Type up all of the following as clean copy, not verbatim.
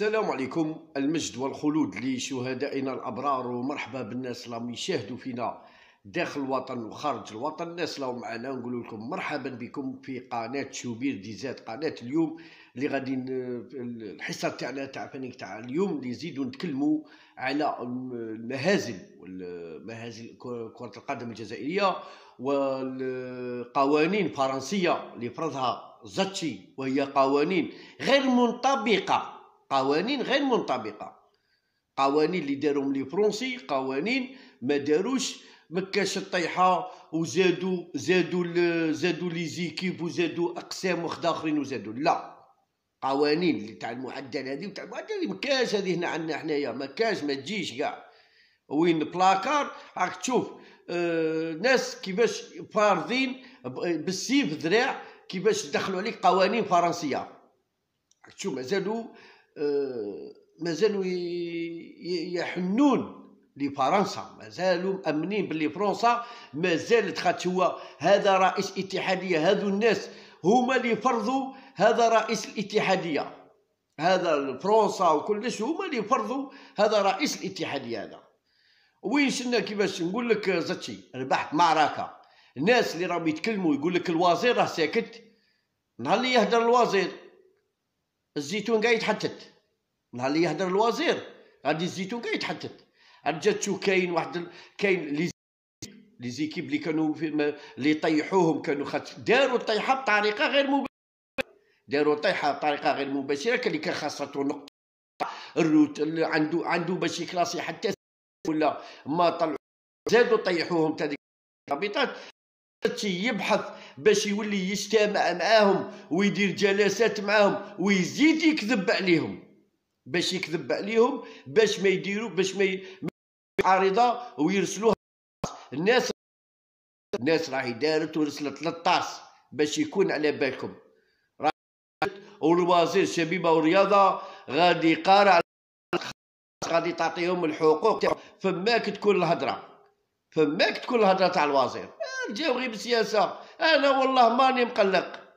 السلام عليكم. المجد والخلود لشهدائنا الأبرار، ومرحبا بالناس اللي يشاهدوا فينا داخل الوطن وخارج الوطن. الناس اللي معنا نقول لكم مرحبا بكم في قناة شوبير دي زاد، قناة اليوم اللي غادي الحصة تاعنا تاع فنيك تاع اليوم اللي نزيدو نتكلموا على المهازل كرة القدم الجزائرية والقوانين الفرنسية اللي فرضها زاتشي، وهي قوانين غير منطبقة، قوانين اللي داروهم لي فرونسي، قوانين ما داروش مكاش الطيحه، وزادوا لي زيكيب، وزادوا اقسام اخرين، وزادوا لا قوانين اللي تاع المعدل هذه وتاع المعدل اللي مكاش هذه هنا عندنا حنايا، مكاش ما تجيش كاع وين بلاكار. راك تشوف ناس كيفاش فارضين بالسيف ذراع كيفاش دخلوا عليك قوانين فرنسيه. راك تشوف مازالوا يحنون لفرنسا، مازالوا مأمنين باللي فرنسا مازالت، خاطش هو هذا رئيس اتحاديه، هذو الناس هما اللي فرضوا هذا رئيس الاتحاديه، هذا فرنسا وكلش هما اللي فرضوا هذا رئيس الاتحاديه هذا. وين شلنا كيفاش نقول لك زاتشي ربحت معركه، الناس اللي راهم يتكلموا يقول لك الوزير راه ساكت، نهار اللي يهدر الوزير الزيتون قاعد يتحتت، نهار اللي يهدر الوزير غادي الزيتون قاعد يتحتت. رجعت تشوف كاين لي زيكيب اللي كانوا اللي يطيحوهم، كانوا داروا الطيحه بطريقه غير مباشره، كان اللي كان خاصته نقطه الروت اللي عنده باش يكلاسي حتى ولا ما طلعوا، زادوا طيحوهم تاع ديك الرابطات. يبحث باش يولي يجتمع معاهم ويدير جلسات معاهم ويزيد يكذب عليهم، باش ما يديروا، باش ما عارضه ويرسلوها. الناس راهي دارت ورسلت 13 باش يكون على بالكم. والوزير الشبيبه والرياضه غادي يقارع، غادي تعطيهم الحقوق تاعهم. فماك تكون الهضره تاع الوزير. رجعوا غير بالسياسه، انا والله ماني مقلق.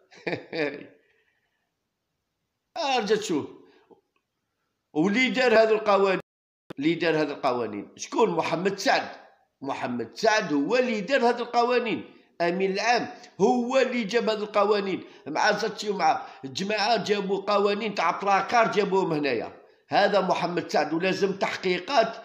رجع تشوف واللي دار هذه القوانين شكون؟ محمد سعد هو اللي دار هذه القوانين، امين العام هو اللي جاب هذه القوانين مع زاتشي ومع الجماعه، جابوا قوانين تاع بلاكار جابوهم هنايا. هذا محمد سعد، ولازم تحقيقات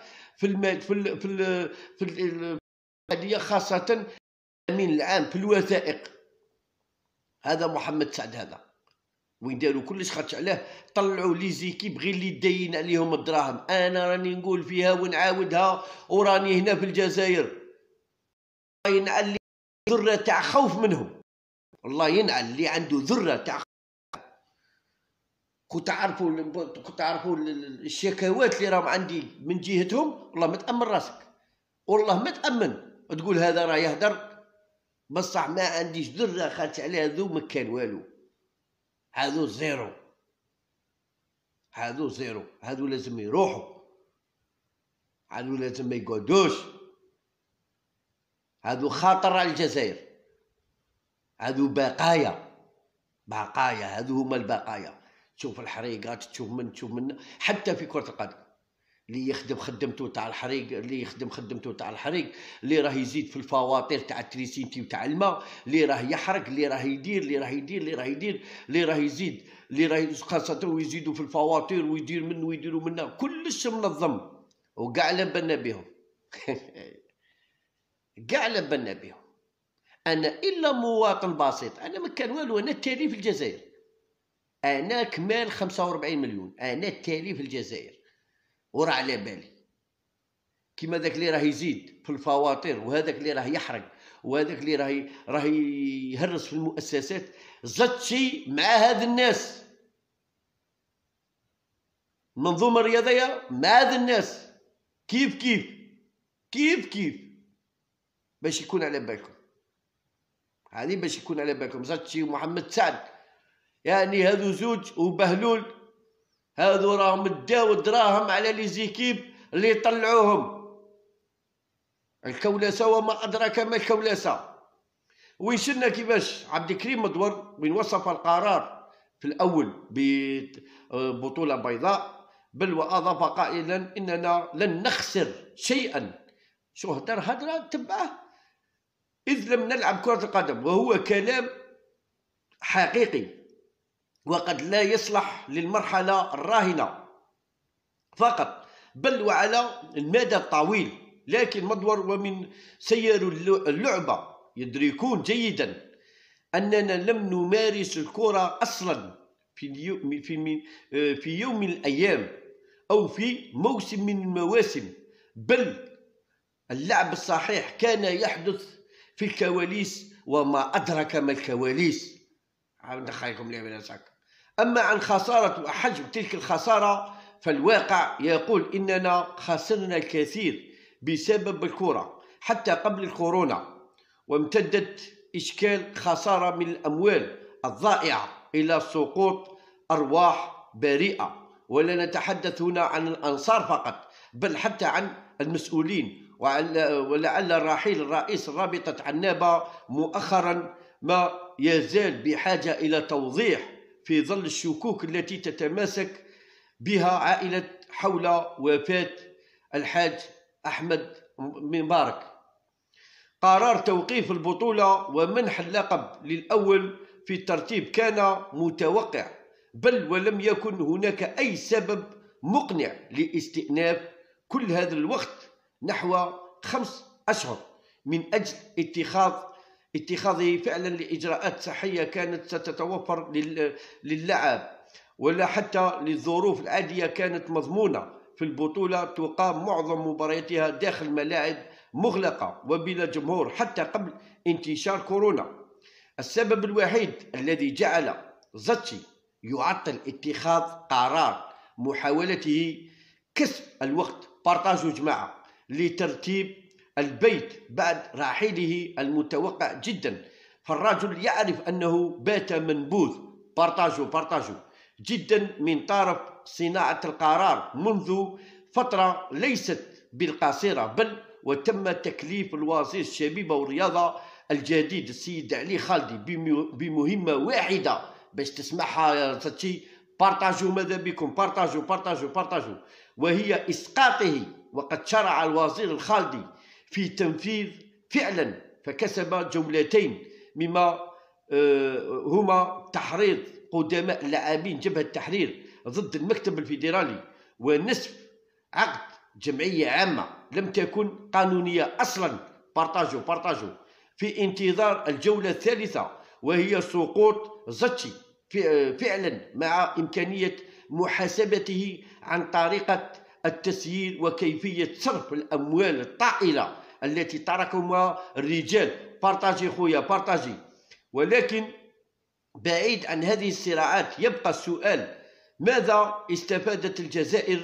في هذه خاصه الامين العام في الوثائق. هذا محمد سعد هذا وين داروا كلش، خاطش علاه طلعوا لي زيكيب غير اللي داين عليهم الدراهم. انا راني نقول فيها ونعاودها، وراني هنا في الجزائر ينعل لي ذره تاع خوف منهم، والله ينعل اللي عنده ذره تاع خوف. كنت تعرفوا الشكاوات اللي راهم عندي من جهتهم، والله ما تامن راسك، والله ما تامن، تقول هذا راه يهدر بصح ما عنديش ذره، خاطش على هذو ما كان والو، هذو زيرو، هذو لازم يروحوا، هذو لازم ما يقعدوش، هذو خطر على الجزائر، هذو بقايا، هذو هما البقايا. تشوف الحريقات، تشوف من حتى في كرة القدم اللي يخدم خدمته تاع الحريق، اللي راه يزيد في الفواتير تاع التريسينتي وتاع الماء، اللي راه يحرق، اللي راه يدير، اللي راه يزيد، اللي راه خاصة ويزيدوا في الفواتير ويدير منه ويديروا منه، كلش منظم وكاع لبنا بهم. كاع لبنا بهم. انا الا مواطن بسيط، انا ما كان والو، انا التالي في الجزائر، انا كمال 45 مليون، انا التالي في الجزائر، وراه على بالي كيما ذاك اللي راه يزيد في الفواتير، وهذاك اللي راه يحرق، وهذاك اللي راه يهرس في المؤسسات. زاتشي مع هذا الناس، المنظومه الرياضيه مع هذا الناس، كيف باش يكون على بالكم. هذه باش يكون على بالكم. زاتشي ومحمد سعد يعني هذو زوج، وبهلول هذو راهم داو الدراهم على لي زيكيب اللي طلعوهم الكولاسه، وما ادراك ما الكولاسه. وين شلنا كيفاش عبد الكريم مدور وين وصف القرار في الاول ببطوله بيضاء، بل وأضاف قائلا إننا لن نخسر شيئا. شو هدرة تبعه، إذ لم نلعب كرة القدم، وهو كلام حقيقي وقد لا يصلح للمرحلة الراهنة فقط، بل وعلى المدى الطويل. لكن مدور ومن سيروا اللعبة يدركون جيدا أننا لم نمارس الكرة أصلا في يوم من الأيام أو في موسم من المواسم، بل اللعب الصحيح كان يحدث في الكواليس، وما أدرك ما الكواليس. أما عن خسارة وحجم تلك الخسارة فالواقع يقول إننا خسرنا الكثير بسبب الكرة حتى قبل الكورونا، وامتدت إشكال خسارة من الأموال الضائعة إلى سقوط أرواح بريئة. ولا نتحدث هنا عن الأنصار فقط، بل حتى عن المسؤولين. ولعل رحيل رئيس رابطة عنابة مؤخرا ما يزال بحاجة إلى توضيح في ظل الشكوك التي تتماسك بها عائلة حول وفاة الحاج أحمد مبارك. قرار توقيف البطولة ومنح اللقب للأول في الترتيب كان متوقع، بل ولم يكن هناك أي سبب مقنع لاستئناف كل هذا الوقت نحو 5 أشهر من أجل اتخاذه فعلا لإجراءات صحية كانت ستتوفر للعب، ولا حتى للظروف العادية كانت مضمونة. في البطولة تقام معظم مبارياتها داخل ملاعب مغلقة وبلا جمهور حتى قبل انتشار كورونا. السبب الوحيد الذي جعل زاتشي يعطل اتخاذ قرار محاولته كسب الوقت بارتاجو جماعة لترتيب البيت بعد رحيله المتوقع جدا، فالرجل يعرف أنه بات منبوذ بارتاجو جدا من طرف صناعة القرار منذ فترة ليست بالقصيرة، بل وتم تكليف الوزير الشبيبة والرياضة الجديد السيد علي خالدي بمهمة واحدة باش تسمعها يا زاتشي: بارتاجو، ماذا بكم، بارتاجو، وهي إسقاطه. وقد شرع الوزير الخالدي في تنفيذ فعلا، فكسب جولتين مما هما تحريض قدماء اللاعبين جبهة التحرير ضد المكتب الفيدرالي، ونسف عقد جمعية عامة لم تكن قانونية أصلا بارتاجو في انتظار الجولة الثالثة، وهي سقوط زاتشي فعلا مع إمكانية محاسبته عن طريقة التسيير وكيفية صرف الأموال الطائلة التي تركها الرجال. بارتاجي خويا بارتاجي. ولكن بعيد عن هذه الصراعات يبقى السؤال: ماذا استفادت الجزائر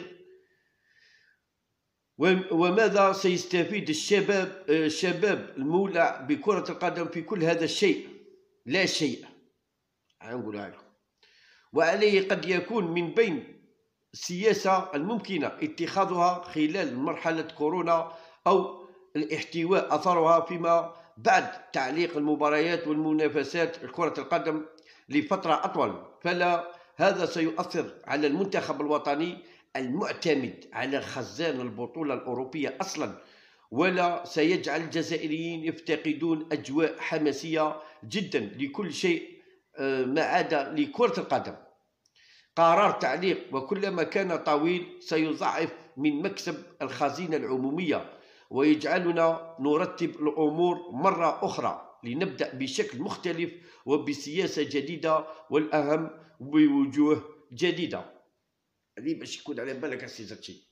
وماذا سيستفيد الشباب المولع بكرة القدم في كل هذا الشيء؟ لا شيء. نقولها لكم. وعليه قد يكون من بين السياسة الممكنة اتخاذها خلال مرحلة كورونا أو الاحتواء أثرها فيما بعد تعليق المباريات والمنافسات كرة القدم لفترة أطول، فلا هذا سيؤثر على المنتخب الوطني المعتمد على خزان البطولة الأوروبية أصلا، ولا سيجعل الجزائريين يفتقدون أجواء حماسية جدا لكل شيء ما عدا لكرة القدم. قرار تعليق وكلما كان طويل سيضعف من مكسب الخزينة العمومية ويجعلنا نرتب الأمور مرة أخرى لنبدأ بشكل مختلف وبسياسة جديدة، والأهم بوجوه جديدة. هذه باش يكون على بالك السي زاتشي.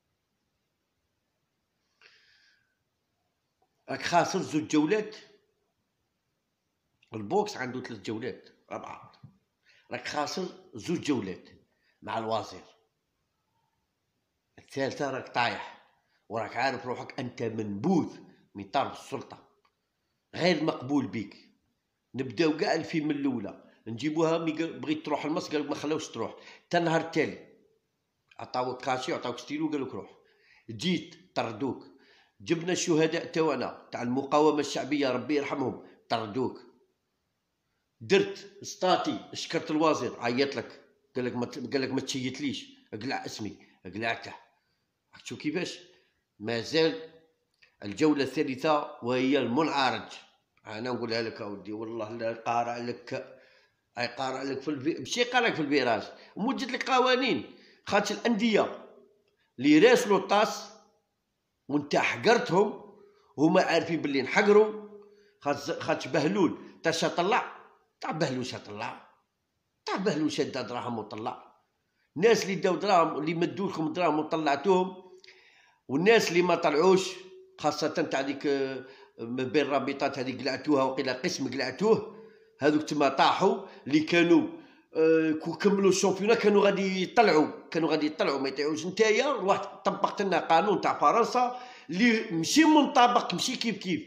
راك خاسر 2 جولات، البوكس عنده 3 جولات 4، راك خاسر 2 جولات مع الوزير، الثالثة راك طايح وراك عارف روحك أنت منبوذ من طرف السلطة، غير مقبول بك. نبداو كاع الفيلم من الأولى، نجيبوها بغيت تروح المص قالك ما خلاوش تروح، تا النهار التالي عطاوك كاشي وعطاوك ستيلو قالك روح، جيت طردوك. جبنا الشهداء تاعنا تاع المقاومة الشعبية ربي يرحمهم طردوك. درت ستاتي شكرت الوزير عيط لك قالك ما تشيتليش، اقلع اسمي، اقلعته. شوف كيفاش مازال الجولة الثالثة وهي المنعرج. أنا نقولها لك أودي والله لا يقارع لك، يقارع لك في ماشي يقارع لك في الفيراج، وموجد لك قوانين. خاطر الأندية اللي راسلوا الطاس وانت حقرتهم، هما عارفين باللي نحقروا. خاطر بهلول تا طلع تاع بهلول طلع، تاع بهلول شاد دراهم وطلع. الناس اللي داو دراهم اللي مدوا لكم دراهم وطلعتوهم، والناس اللي ما طلعوش خاصة تاع ديك بين الرابطات هذه قلعتوها، وقيلا قسم قلعتوه، هذوك تما طاحوا. اللي كانوا كملوا الشامبيونا كانوا غادي يطلعوا ما يطيعوش. نتايا واحد طبقت لنا قانون تاع فرنسا اللي ماشي منطبق، ماشي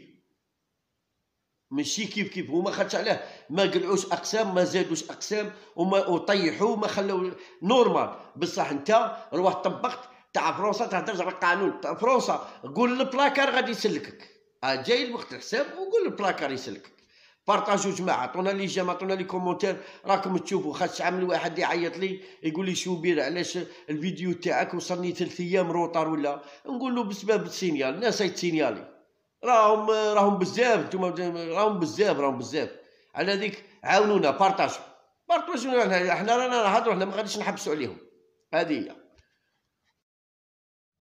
كيف هما. خاطش علاه ما قلعوش اقسام، ما زادوش اقسام، وطيحوا ما خلوا نورمال. بصح انت روح طبقت تاع فرنسا، تهدرش على القانون تاع فرنسا. قول البلاكار غادي يسلكك، جاي الوقت الحساب وقول البلاكار يسلكك. بارطاجوا جماعه، عطونا لي جيم، عطونا لي كومونتير، راكم تشوفوا. خاص عامل واحد يعيط لي يقول لي شوبير علاش الفيديو تاعك وصلني 3 ايام روطار ولا. نقول له بسبب السينيال، الناس يتسينيالي، راهم بزاف، نتوما راهم بزاف. على ذيك عاونونا، بارطاجوا. احنا رانا نهضروا، احنا ما غاديش نحبسوا عليهم. هذه هي.